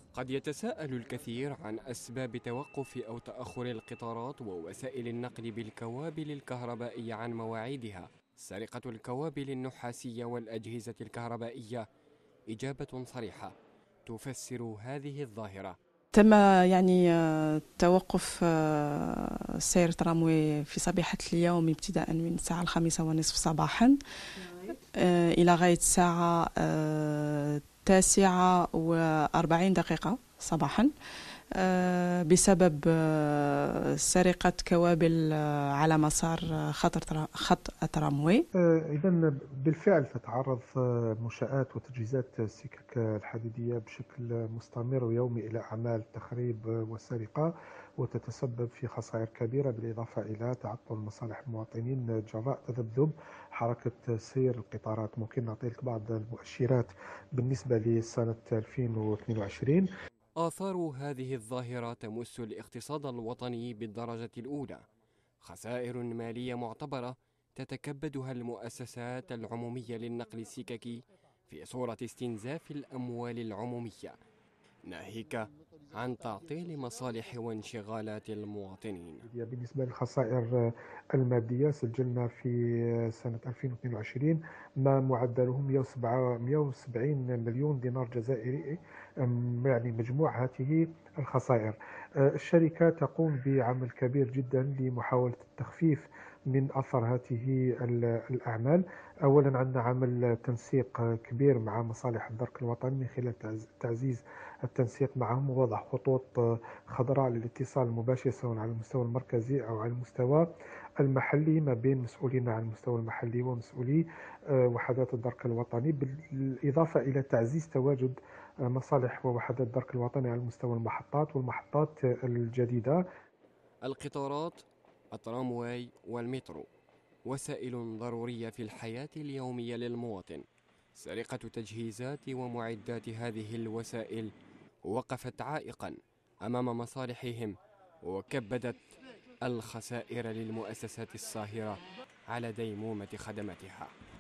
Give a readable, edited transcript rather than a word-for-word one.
قد يتساءل الكثير عن أسباب توقف أو تأخر القطارات ووسائل النقل بالكوابل الكهربائية عن مواعيدها. سرقة الكوابل النحاسية والأجهزة الكهربائية إجابة صريحة تفسر هذه الظاهرة. تم توقف سير التراموي في صبيحة اليوم ابتداء من الساعة 5:30 صباحا إلى غاية الساعة 9:40 صباحا بسبب سرقة كوابل على مسار خط التراموي. إذا بالفعل تتعرض منشآت وتجهيزات السكك الحديدية بشكل مستمر ويومي إلى أعمال تخريب وسرقة، وتتسبب في خسائر كبيرة بالإضافة إلى تعطل مصالح المواطنين جراء تذبذب حركة سير القطارات. ممكن نعطي لك بعض المؤشرات بالنسبة لسنة 2022. آثار هذه الظاهرة تمس الاقتصاد الوطني بالدرجة الأولى. خسائر مالية معتبرة تتكبدها المؤسسات العمومية للنقل السككي في صورة استنزاف الأموال العمومية، ناهيك عن تعطيل مصالح وانشغالات المواطنين. بالنسبة للخسائر المادية، سجلنا في سنة 2022 ما معدله 170 مليون دينار جزائري، يعني مجموع هذه الخسائر. الشركة تقوم بعمل كبير جدا لمحاولة التخفيف من أثر هذه الأعمال. أولا عندنا عمل تنسيق كبير مع مصالح الدرك الوطني من خلال تعزيز التنسيق معهم ووضع خطوط خضراء للاتصال المباشر سواء على المستوى المركزي أو على المستوى المحلي ما بين مسؤولين على المستوى المحلي ومسؤولي وحدات الدرك الوطني، بالإضافة إلى تعزيز تواجد مصالح ووحدات الدرك الوطني على مستوى المحطات والمحطات الجديدة. القطارات، الترامواي والمترو وسائل ضرورية في الحياة اليومية للمواطن. سرقة تجهيزات ومعدات هذه الوسائل وقفت عائقا أمام مصالحهم وكبدت الخسائر للمؤسسات الصاهرة على ديمومة خدماتها.